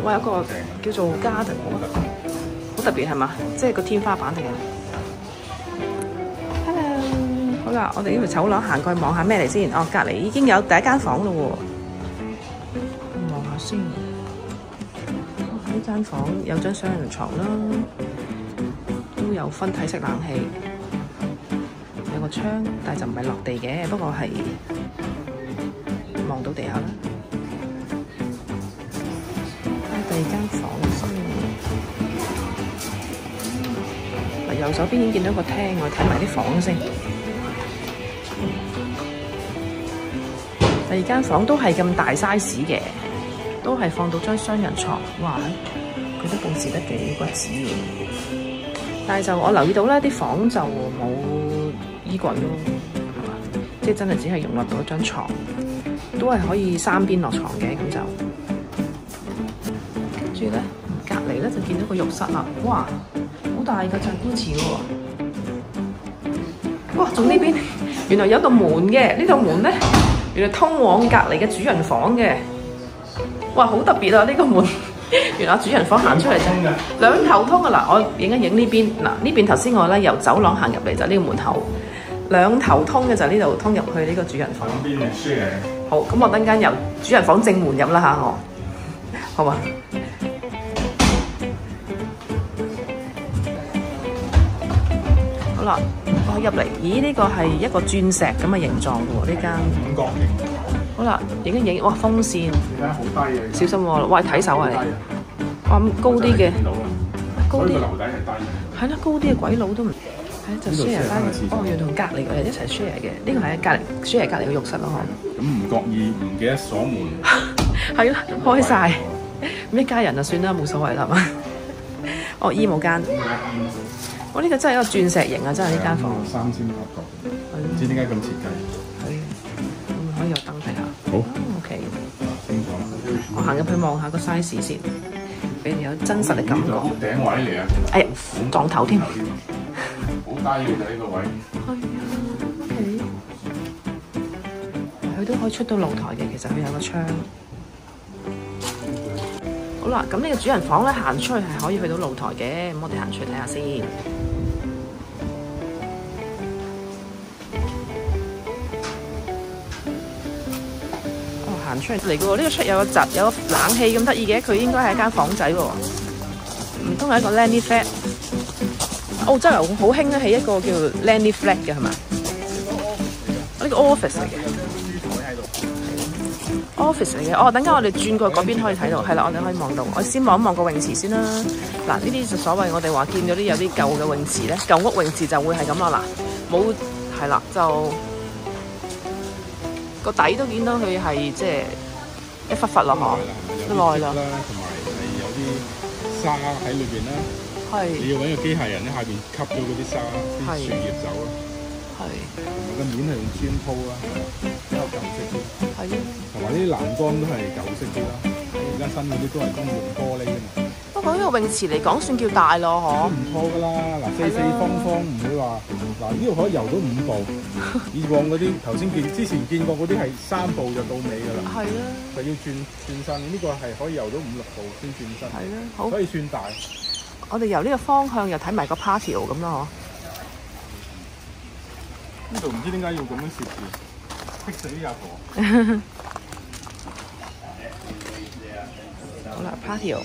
哇，有一個叫做 garden， 好特別係嘛？即係個天花板嚟嘅。Hello， 好啦，我哋呢條走廊行過去望下咩嚟先。哦，隔離已經有第一間房咯喎，望下先。呢間房有張雙人床啦，都有分體式冷氣，有個窗，但係就唔係落地嘅，不過係望到地下啦。睇第二間房先。嗱，右手邊已經見到個廳，我睇埋啲房先。第二間房都係咁大 size 嘅。都係放到張雙人床，哇！佢都佈置得幾骨子嘅，但係就我留意到咧，啲房就冇衣櫃咯，係嘛？即係真係只係容納到一張床，都係可以三邊落床嘅咁就。跟住咧，隔離咧就見到個浴室啦，哇！好大個陣棺池喎，哇！仲呢邊原來有道門嘅，呢道門咧原來通往隔離嘅主人房嘅。哇，好特別啊！呢個門，原來主人房行出嚟就兩頭通啊！嗱，我影一影呢邊，嗱呢邊頭先我咧由走廊行入嚟就呢個門口，兩頭通嘅就呢度通入去呢個主人房。兩邊係 share。好，咁我等間由主人房正門入啦嚇，我好嘛？好啦，我入嚟，咦？呢個係一個鑽石咁嘅形狀嘅喎，呢間五角形。好啦，影一影，哇風扇，而家好低嘅，小心喎！喂，睇手啊你，哇咁高啲嘅，高啲，樓底係低嘅，係啦，高啲嘅鬼佬都唔，係就 share 翻，哦要同隔離嘅人一齊 share 嘅，呢個係隔離 share 隔離嘅浴室咯嗬。咁唔覺意唔記得鎖門，係啦，開晒，咁一家人就算啦，冇所謂啦係嘛。哦，衣帽間，我呢個真係一個鑽石型啊！真係呢間房，3800，唔知點解咁設計。可以有燈睇下。好。OK。我行入去望下個 size 先，俾你有真實嘅感覺。頂位嚟啊！哎呀，撞頭添。好低嘅呢個位。係啊。OK。佢都可以出到露台嘅，其實佢有個窗。好啦，咁呢個主人房咧行出去係可以去到露台嘅，咁我哋行出去睇下先。行出嚟嘅喎，呢個出有個閘，有個冷氣咁得意嘅，佢應該係一間房仔喎，唔通係一個 nanny flat？ 澳洲人好興咧，係一個叫 nanny flat 嘅係嘛？呢個 office 嚟嘅 ，office 嚟嘅。哦，等間我哋轉過去嗰邊可以睇到，係啦，我哋可以望到。我先望一望個泳池先啦。嗱，呢啲就所謂我哋話見到啲有啲舊嘅泳池咧，舊屋泳池就會係咁咯。嗱，冇係啦就。個底都見到佢係即係一忽忽咯，嗬，都耐啦。同埋係有啲沙喺裏邊啦。係。你要揾個機械人喺下邊吸咗嗰啲沙、啲樹葉走咯。係。同埋個面係用磚鋪啦，比較舊式啲。係咯。同埋呢啲欄杆都係舊式啲啦。而家新嗰啲都係用玻璃㗎嘛。不過呢個泳池嚟講算叫大咯，嗬。都唔錯㗎啦，嗱四四方方唔會話。嗱呢度可以游到5步，以往嗰啲頭先之前見過嗰啲係3步就到尾㗎啦。係啦，就要轉身，呢個係可以游到5、6步先轉身。係啦，好，所以算大。我哋由呢個方向又睇埋個 patio 咁咯，嗬。呢度唔知點解要咁樣設置，逼死啲阿婆。好啦 ，patio。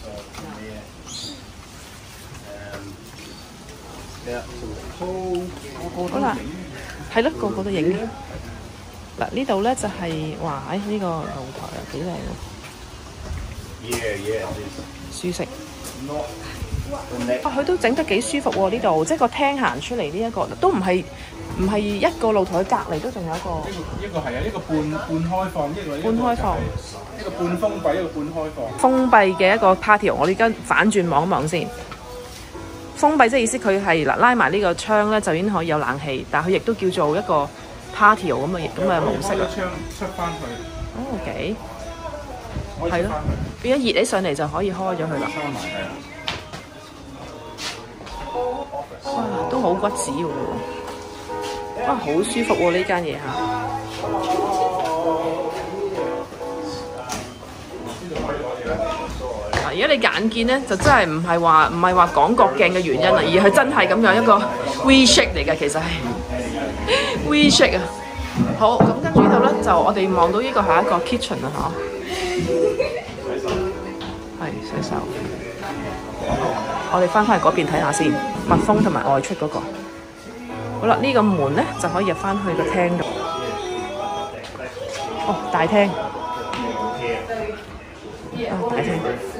好啦，係咯，個個都影。嗱呢度咧就係哇，喺呢個露台啊，幾靚喎，舒適。啊，佢都整得幾舒服喎呢度，即係個廳行出嚟呢一個都唔係一個露台，隔離都仲有一個。一個係啊，一個半開放，一個半開放，一個半封閉，一個半開放。封閉嘅一個 patio， 我哋而家反轉望一望先。封閉即係意思佢係嗱拉埋呢個窗咧，就已經可以有冷氣，但係佢亦都叫做一個 patio 咁嘅模式。開咗窗出翻去。哦 ，OK。係咯，變咗熱起上嚟就可以開咗佢啦。哇，都好骨子喎！哇，好舒服喎呢間嘢嚇。 而家你眼見咧，就真係唔係話廣角鏡嘅原因啊，而係真係咁樣一個 V shape 嚟嘅，其實係 V shape 啊。好，咁跟住呢度咧，就我哋望到呢個係一個 kitchen 啊，嚇，係洗手。我哋翻去嗰邊睇下先，密封同埋外出嗰個。好啦，呢個門咧就可以入翻去個廳度。哦，大廳。大廳。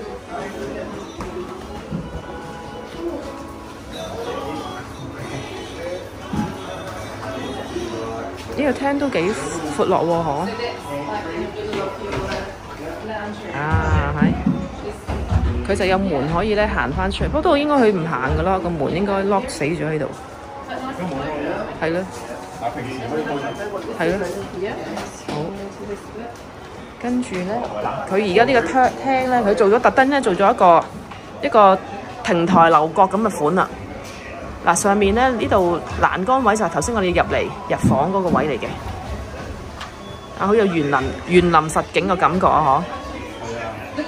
呢個廳都幾闊落喎，嗬！啊，係。佢就有門可以咧行翻出嚟，不過應該佢唔行噶啦，個門應該 lock 死咗喺度。係咯。平時可以開。係咯。好。跟住咧，嗱，佢而家呢個廳咧，佢做咗特登咧，做咗一個亭台樓閣咁嘅款啦。嗱，上面咧呢度欄杆位就係頭先我哋入房嗰個位嚟嘅，啊，好有園林實景嘅感覺啊！嗬。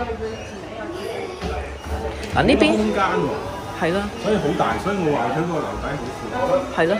嗱，呢邊空間喎，係咯，所以好大，所以我話佢個樓底好闊。係咯。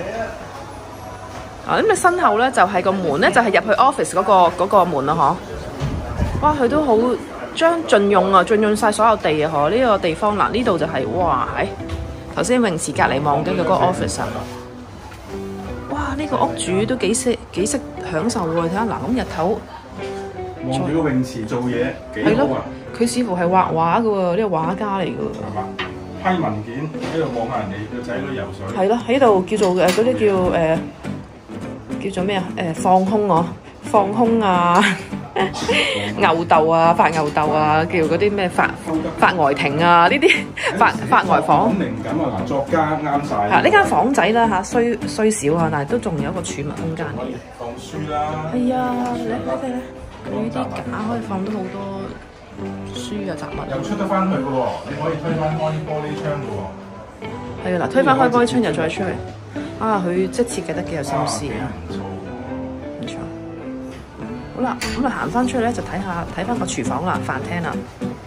啊，咁你身後咧就係個門咧，就係入去 office 嗰個門啦，嗬。哇，佢都好盡用晒所有地啊，嗬！呢個地方嗱，呢度就係哇，係。頭先泳池隔離望緊嗰個 office 啊！哇，呢個屋主都幾識享受喎！睇下嗱，咁日頭望住個泳池做嘢幾好啊！佢似乎係畫畫嘅喎，呢個畫家嚟嘅喎。係嘛？批文件喺度望下人哋個仔女游水。係咯，喺度叫做嗰啲叫做咩啊？放空啊！牛竇啊，發牛竇啊，叫嗰啲咩發呆亭啊，呢啲發呆房。靈感啊，嗱，作家啱晒。係呢間房仔啦嚇，雖小啊，但係都仲有一個儲物空間嘅。放書啦。係啊，你睇咧，佢啲架可以放到好多書啊雜物。又出得翻去嘅喎，你可以推翻開玻璃窗嘅喎。係啊，嗱，推翻開玻璃窗又再出去。啊，佢即係設計得幾有心思啊！唔錯。好啦，咁啊行翻出去咧，就睇翻個廚房啦，飯廳啦。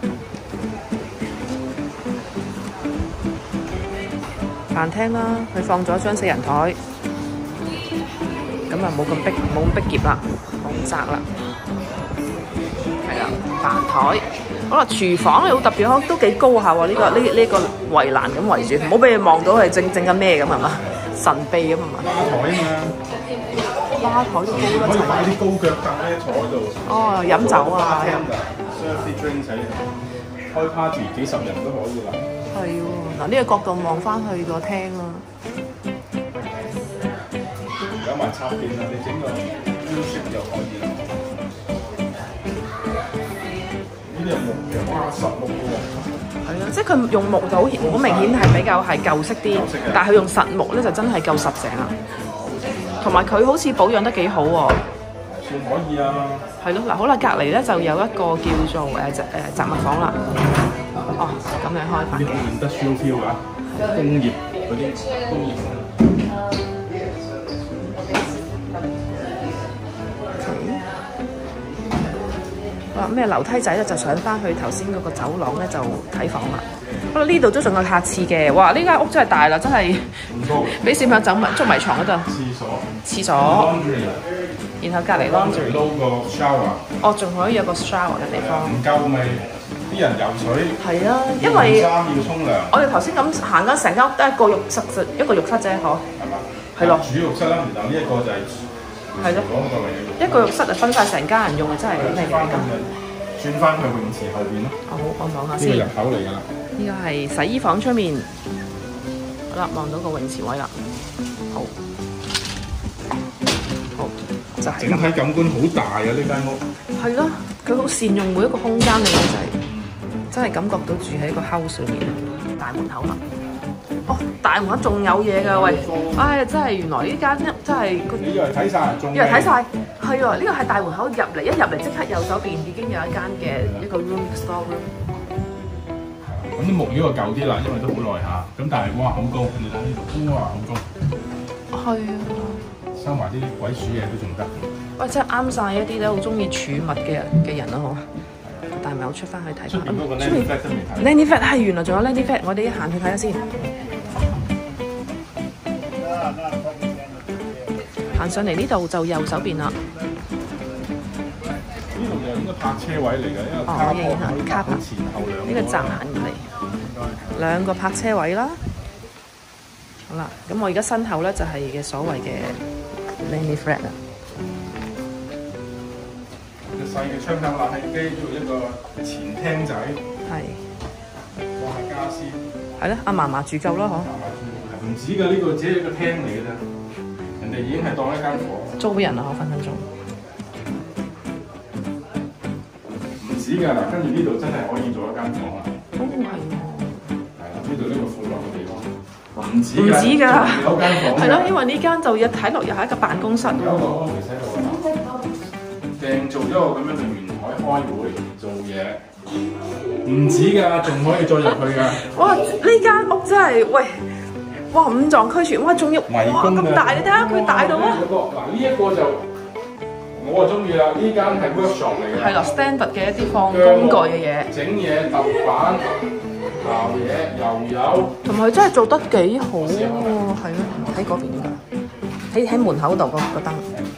飯廳啦，佢放咗張4人台，咁啊冇咁逼夾啦，冇咁窄啦。係啦，飯台。好啦，廚房咧好特別，都幾高下喎。呢個圍欄咁圍住，唔好俾你望到係整緊咩咁係嘛？神秘咁係嘛？吧台都高得滯，可以擺啲高腳凳咧坐喺度。哦，飲酒啊！serve 啲 drinks 喺開 party 幾十人都可以啦。係喎，嗱呢個角度望翻去個廳啦。有埋插電啊！你整個 music 就可以啦。呢啲係木嘅，哇，實木嘅喎。係啊，即係佢用木就好明顯係比較係舊式啲，但係佢用實木咧就真係夠實淨啦。同埋佢好似保養得幾好喎，算可以啊。係咯，嗱好啦，隔離咧就有一個叫做雜物房啦。哦，咁樣開飯嘅。industrial feel 啊，工業嗰啲工業。哇！咩樓梯仔咧就上翻去頭先嗰個走廊咧就睇房啦。好啦，呢度都仲有客廁嘅。哇！呢間屋真係大啦，真係俾小朋友捉迷藏嗰度。廁所。然後隔離 laundry。撈個 shower。哦，仲可以有個 shower 嘅地方。唔夠咪啲人游水。係啊，因為衫要沖涼。我哋頭先咁行緊成間屋都係一個浴室啫，嗬。係嘛？係咯。主浴室啦，然後呢一個就係。係咯，一個浴室就分晒成家人用啊，真係咩嚟㗎？轉翻去泳池後邊咯。好，我望下先。呢個入口嚟㗎啦。呢個係洗衣房出面。好啦，望到個泳池位啦。好，就係。整體感官好大啊！呢間屋。係咯，佢好善用每一個空間嚟嘅，真係感覺到住喺一個 house 裏面。大門口啦。哦，大門口仲有嘢㗎喂！唉，真係原來呢間真係你以為睇晒，以為睇晒，係喎，呢個係大門口入嚟，一入嚟即刻右手邊已經有一間嘅一個 room store room。咁啲木魚就舊啲啦，因為都好耐下。咁但係哇，好高！你睇呢度，哇，好高！係啊，收埋啲鬼鼠嘢都仲得。喂，真係啱晒一啲咧，好中意儲物嘅人啦，好。 但係咪好出翻去睇翻？ 出邊嗰個 Landy Flat 都未睇。 Landy Flat 係原來仲有 Landy Flat， 我哋一行去睇下先。行上嚟呢度就右手邊啦。 呢度就應該泊車位嚟嘅，因為卡泊前後兩個。 呢個站行入嚟，2個泊車位啦。好啦，咁我而家身後咧就係嘅所謂嘅 Landy Flat 啦。 細嘅窗口冷氣機，呢度一個前廳仔， 係放下家私。 係咯，阿嫲嫲住夠啦，嗬？ 唔止㗎，呢個只係一個廳嚟嘅啫，人哋已經係當一間房。租俾人啦，分分鐘。 唔止㗎，嗱，跟住呢度真係可以做一間房啦。 係喎。 係啦，呢度呢個闊落嘅地方。唔止㗎， 有間房。 係咯，因為呢間就一睇落又係一個辦公室。 有個 office 喺度。訂做咗個咁樣嘅圓台開會做嘢，唔止㗎，仲可以再入去㗎。哇！ 呢間屋真係喂，哇五臟俱全，哇仲要哇咁大，你睇下佢大到啊！ 嗱呢一個就我就中意啦，呢間係 workshop 嚟嘅。 係啦 ，standard 嘅一啲放工具嘅嘢， 整嘢、揼板、刨嘢、油油。同埋佢真係做得幾好喎，係咯，喺嗰邊㗎，喺門口度個燈。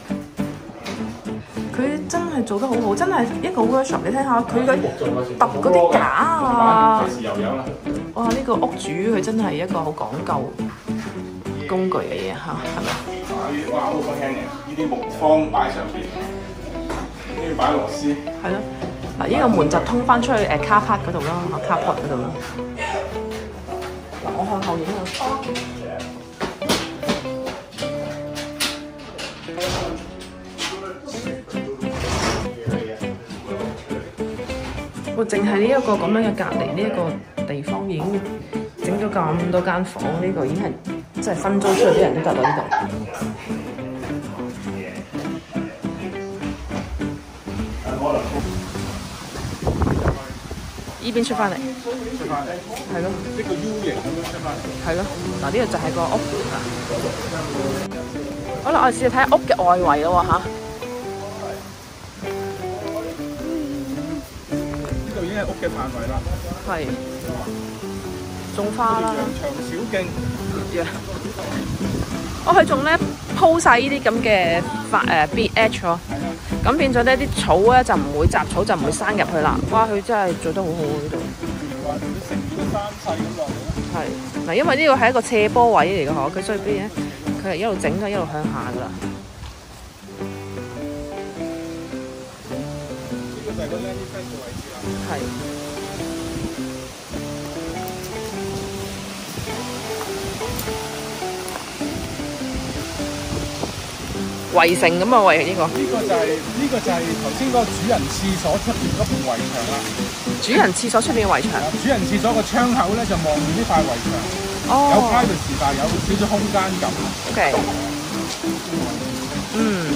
佢真係做得好好，真係一個 workshop。你睇下佢嗰揼嗰啲架啊！哇！呢個屋主佢真係一個好講究工具嘅嘢嚇，係咪？ 哇！好輕嘅，呢啲木方擺上邊，呢啲擺螺絲。 係咯，嗱，呢個門就通翻出去car park嗰度啦，car park嗰度啦。嗱，我向後影啊！淨係呢一個咁樣嘅隔離，呢一個地方已經整咗咁多間房，呢個已經係真係分租出去啲人都得啦呢度。依邊出翻嚟，係咯， 一個 U 型咁樣出翻嚟， 係咯。嗱，呢個就係個屋啦。好啦，我哋試下睇下屋嘅外圍咯嚇。 已經係屋嘅範圍啦， 係種花啦， 長小徑， 佢仲咧鋪晒呢啲咁嘅BH 咯，咁變咗呢啲草咧就唔會雜草就唔會生入去啦。哇！佢真係做得好好呢度。 成個山勢咁落嚟。 係嗱，因為呢個係一個斜坡位嚟嘅嗬，佢所以邊咧佢係一路整咗一路向下噶啦。 呢個就係個 Landy Flat 嘅位置啦。 係。圍城咁啊，圍呢個。呢個就係頭先嗰個主人廁所出邊嗰邊圍牆啦。 主人廁所出邊嘅圍牆。主人廁所個窗口咧就望住呢塊圍牆。哦。有 privacy，但係有少少空間感。 OK。嗯。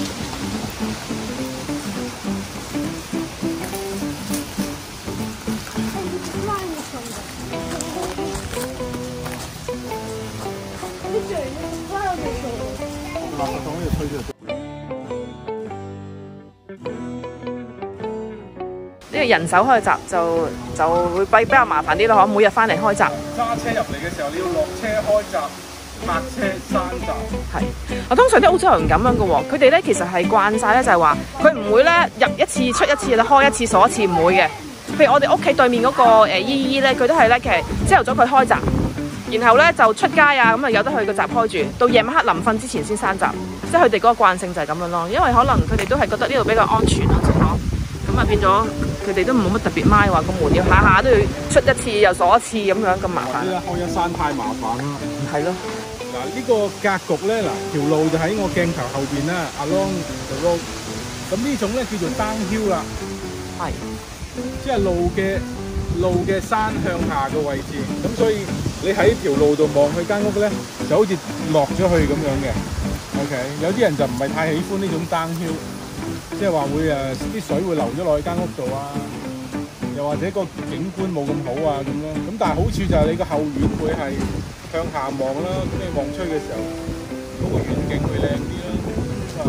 呢個人手開閘就會比較麻煩啲咯，每日翻嚟開閘。 揸車入嚟嘅時候，你要落車開閘、泊車、閂閘。 係，通常啲澳洲人咁樣嘅喎，佢哋咧其實係慣晒咧，就係話佢唔會咧入一次出一次啦，開一次鎖一次唔會嘅。譬如我哋屋企對面嗰個姨姨咧，佢都係咧，其實朝頭早佢開閘，然後咧就出街啊，咁啊由得佢個閘開住，到夜晚黑臨瞓之前先閂閘，即係佢哋嗰個慣性就係咁樣咯。因為可能佢哋都係覺得呢度比較安全啊，咁啊變咗佢哋都冇乜特別買話個門要下下都要出一次又鎖一次咁樣咁麻煩。 開一閂太麻煩啦。 係咯。 嗱呢個格局咧，嗱條路就喺我鏡頭後邊啦 ，along the road。咁呢種咧叫做 downhill 啦。 係。 即係路嘅山向下嘅位置，咁所以你喺條路度望去間屋咧，就好似落咗去咁樣嘅。OK， 有啲人就唔係太喜歡呢種 downhill， 即係話會啲水會流咗落去間屋度啊，又或者個景觀冇咁好啊咁咯。咁但係好處就係你個後院會係向下望啦，咁你望出去嘅時候，嗰個遠景會靚啲啦。啊，各有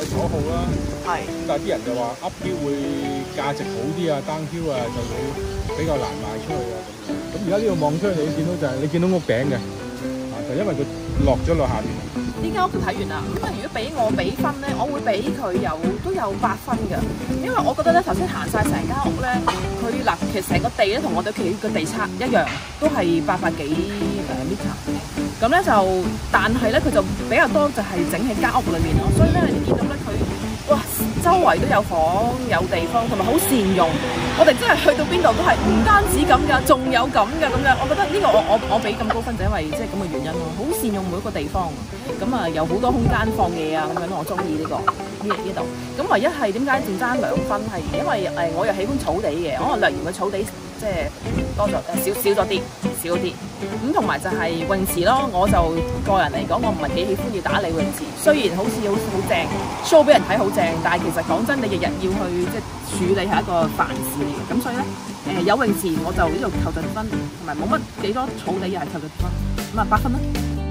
所好啦。 係。 但係啲人就話 up hill 會價值好啲啊，down hill 啊就會比較難賣出去啊咁樣。咁而家呢度望出去，你見到就係你見到屋頂嘅，就因為佢落咗落下邊。 呢間屋就睇完啦。咁如果俾我俾分咧，我會俾佢都有8分㗎。因為我覺得咧，頭先行晒成間屋咧，佢嗱其實成個地咧同我哋屋企個地冊一樣，都係800幾meter。咁咧就，但係咧佢就比較多就係整喺間屋裏面咯。所以咧你見到咧佢，哇，周圍都有房有地方，同埋好善用。我哋真係去到邊度都係唔單止咁㗎，仲有咁㗎咁樣。我覺得呢個我俾咁高分就因為即係咁嘅原因咯，好善用每一個地方。咁啊有好多空間放嘢啊咁樣，我中意呢度。咁唯一係點解淨爭2分係因為我又喜歡草地嘅，可能略嫌個草地即係多咗少咗啲。咁同埋就係泳池咯，我就個人嚟講，我唔係幾喜歡要打理泳池。雖然好似好正 show 俾人睇好正，但係其實講真，你日日要去即係處理係一個煩事嚟嘅。咁所以咧，有泳池我就呢度扣盡分，同埋冇乜幾多草地又係扣盡分，咁啊8分啦。